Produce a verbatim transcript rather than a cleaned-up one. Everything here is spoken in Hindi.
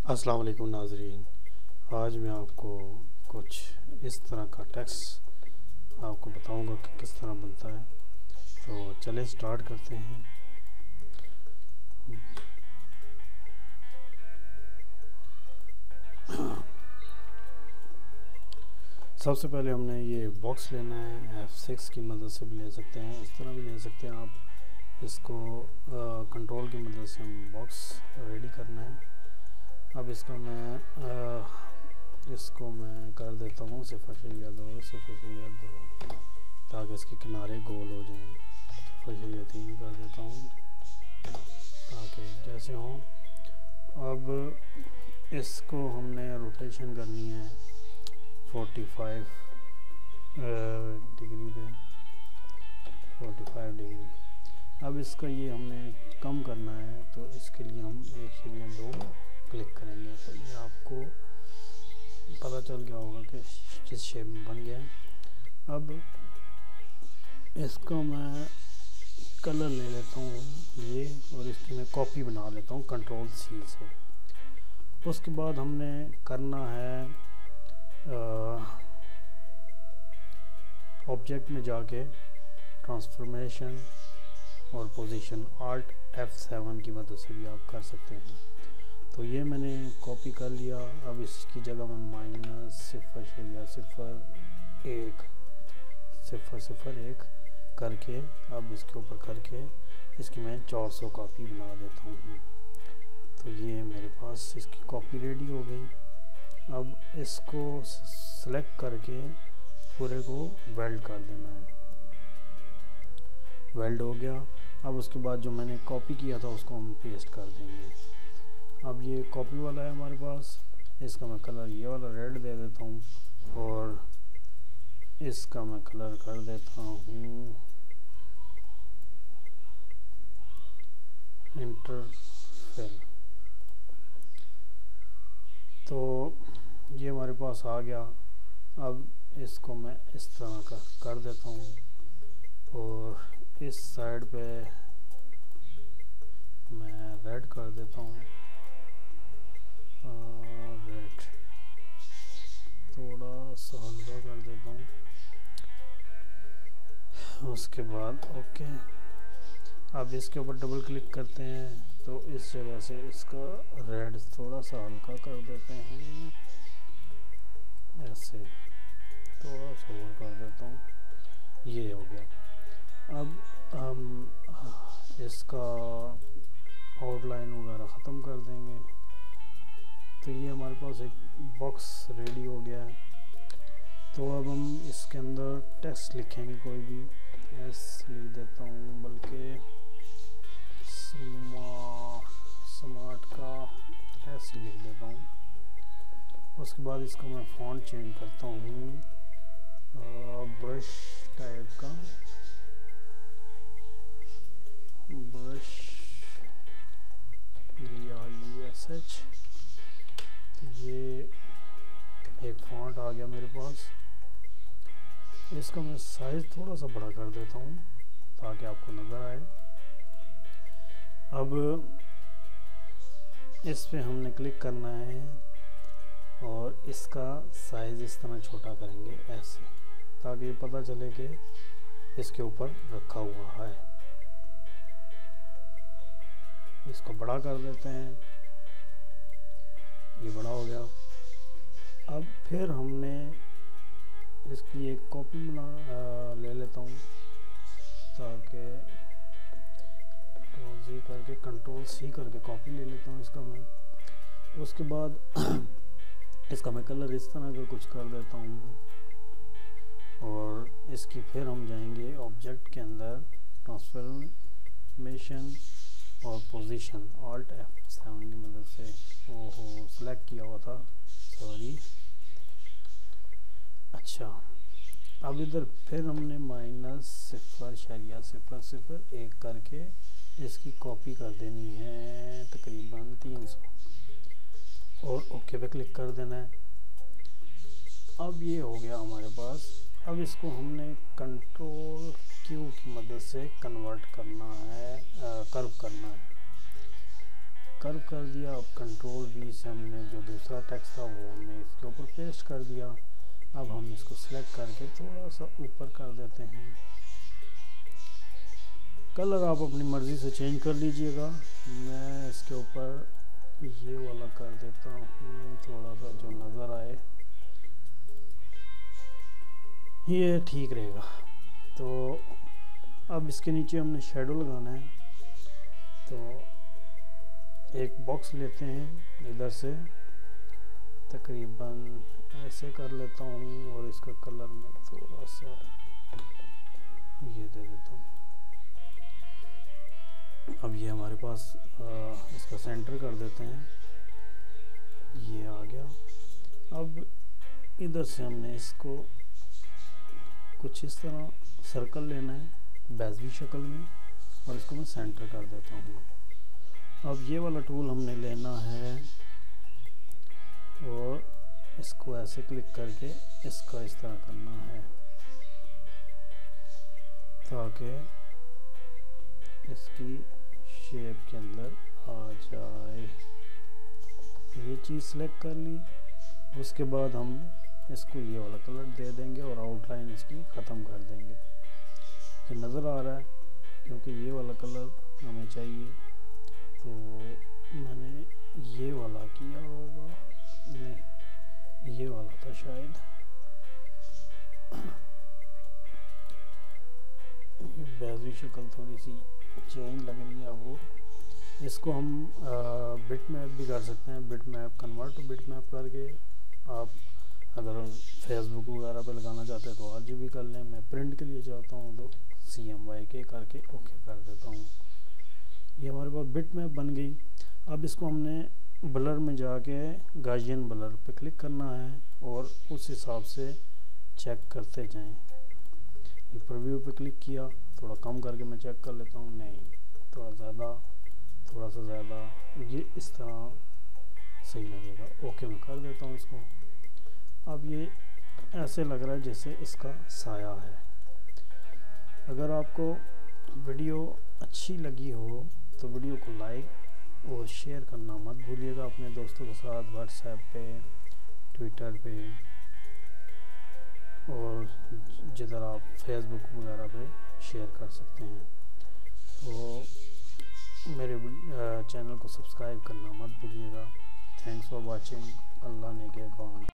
अस्सलाम वालेकुम नाज़रीन। आज मैं आपको कुछ इस तरह का टेक्स्ट आपको बताऊंगा कि किस तरह बनता है। तो चले स्टार्ट करते हैं। सबसे पहले हमने ये बॉक्स लेना है। एफ सिक्स की मदद से भी ले सकते हैं, इस तरह भी ले सकते हैं आप। इसको कंट्रोल की मदद से हम बॉक्स रेडी करना है। अब इसका मैं आ, इसको मैं कर देता हूँ सिफर शरिया दो सिफर शरिया दो ताकि इसके किनारे गोल हो जाएं। सिफर शरिया तीन कर देता हूँ ताकि जैसे हों। अब इसको हमने रोटेशन करनी है पैंतालीस डिग्री पे, पैंतालीस डिग्री। अब इसका ये हमने कम करना है, तो इसके लिए हम एक शरिया दो क्लिक करेंगे तो ये आपको पता चल गया होगा कि किस शेप में बन गया है। अब इसका मैं कलर ले लेता हूँ ये, और इसकी मैं कॉपी बना लेता हूँ कंट्रोल सी से। उसके बाद हमने करना है ऑब्जेक्ट में जाके ट्रांसफॉर्मेशन और पोजीशन आल्ट एफ सेवन की मदद से भी आप कर सकते हैं। तो ये मैंने कॉपी कर लिया। अब इसकी जगह में माइनस सिफर शरिया सिफर एक सिफर सिफर एक करके अब इसके ऊपर करके इसकी मैं चार सौ कॉपी बना देता हूँ। तो ये मेरे पास इसकी कॉपी रेडी हो गई। अब इसको सेलेक्ट करके पूरे को वेल्ड कर देना है। वेल्ड हो गया। अब उसके बाद जो मैंने कॉपी किया था उसको हम पेस्ट कर देंगे। अब ये कॉपी वाला है हमारे पास, इसका मैं कलर ये वाला रेड दे देता हूँ, और इसका मैं कलर कर देता हूँ इंटरफेल। तो ये हमारे पास आ गया। अब इसको मैं इस तरह का कर देता हूँ, और इस साइड पे मैं रेड कर देता हूँ, रेड थोड़ा सा हल्का कर देता हूँ। उसके बाद ओके। अब इसके ऊपर डबल क्लिक करते हैं तो इस जगह से इसका रेड थोड़ा सा हल्का कर देते हैं, ऐसे थोड़ा सा और कर देता हूँ। ये हो गया। अब हम इसका आउटलाइन वगैरह ख़त्म कर देंगे। तो ये हमारे पास एक बॉक्स रेडी हो गया है। तो अब हम इसके अंदर टेक्स्ट लिखेंगे, कोई भी एस लिख देता हूँ, बल्कि स्मार्ट का एस लिख देता हूँ। उसके बाद इसका मैं फॉन्ट चेंज करता हूँ ब्रश टाइप का, ब्रश यू एस एच। ये एक फॉन्ट आ गया मेरे पास। इसका मैं साइज थोड़ा सा बड़ा कर देता हूँ ताकि आपको नज़र आए। अब इस पे हमने क्लिक करना है और इसका साइज इस तरह छोटा करेंगे ऐसे, ताकि पता चले कि इसके ऊपर रखा हुआ है। इसको बड़ा कर देते हैं, ये बड़ा हो गया। अब फिर हमने इसकी एक कॉपी बना ले लेता हूँ, ताकि कंट्रोल सी करके कंट्रोल सी करके कॉपी ले लेता हूँ इसका मैं। उसके बाद इसका मैं कलर इस तरह का कुछ कर देता हूँ, और इसकी फिर हम जाएंगे ऑब्जेक्ट के अंदर ट्रांसफॉर्मेशन और पोजीशन आल्ट एफ सेवन की मदद से। ओहो सेलेक्ट किया हुआ था, सॉरी। अच्छा, अब इधर फिर हमने माइनस सिफर शरिया सिफर सिफर एक करके इसकी कॉपी कर देनी है तकरीबन तीन सौ, और ओके पे क्लिक कर देना है। अब ये हो गया हमारे पास। अब इसको हमने कंट्रोल क्यू की मदद से कन्वर्ट करना है, कर्व करना है। कर्व कर दिया। अब कंट्रोल वी से हमने जो दूसरा टेक्स्ट था वो हमने इसके ऊपर पेस्ट कर दिया। अब हम इसको सिलेक्ट करके थोड़ा सा ऊपर कर देते हैं। कलर आप अपनी मर्ज़ी से चेंज कर लीजिएगा। मैं इसके ऊपर ये वाला कर देता हूँ, थोड़ा सा जो नज़र आए, ये ठीक रहेगा। तो अब इसके नीचे हमने शेडो लगाना है, तो एक बॉक्स लेते हैं, इधर से तकरीबन ऐसे कर लेता हूँ और इसका कलर मैं थोड़ा सा ये दे देता हूँ। अब ये हमारे पास आ, इसका सेंटर कर देते हैं, ये आ गया। अब इधर से हमने इसको कुछ इस तरह सर्कल लेना है बेज़वी शक्ल में और इसको मैं सेंटर कर देता हूँ। अब ये वाला टूल हमने लेना है और इसको ऐसे क्लिक करके इसका इस तरह करना है ताकि इसकी शेप के अंदर आ जाए। ये चीज़ सेलेक्ट कर ली। उसके बाद हम इसको ये वाला कलर दे देंगे और आउटलाइन इसकी ख़त्म कर देंगे। ये नज़र आ रहा है क्योंकि ये वाला कलर हमें चाहिए, तो मैंने ये वाला किया होगा, नहीं ये वाला था शायद। ये बेज़वी शक्ल थोड़ी सी चेंज लग रही है। वो इसको हम बिट मैप भी कर सकते हैं। Bit map convert to bit map करके आप अगर फेसबुक वगैरह पे लगाना चाहते हैं तो आर जी बी कर लें। मैं प्रिंट के लिए चाहता हूँ तो सी एम वाई के करके ओके कर देता हूँ। ये हमारे पास बिट मैप बन गई। अब इसको हमने ब्लर में जाके गाजियन ब्लर पे क्लिक करना है और उस हिसाब से चेक करते जाएं। ये प्रीव्यू पे क्लिक किया, थोड़ा कम करके मैं चेक कर लेता हूँ, नहीं थोड़ा ज़्यादा, थोड़ा सा ज़्यादा, ये इस तरह सही लगेगा। ओके मैं कर देता हूँ इसको। अब ये ऐसे लग रहा है जैसे इसका साया है। अगर आपको वीडियो अच्छी लगी हो तो वीडियो को लाइक और शेयर करना मत भूलिएगा अपने दोस्तों के साथ, व्हाट्सएप पे, ट्विटर पे और जिधर आप फेसबुक वगैरह पे शेयर कर सकते हैं। तो मेरे चैनल को सब्सक्राइब करना मत भूलिएगा। Thanks for watching. अल्लाह ने के बाद।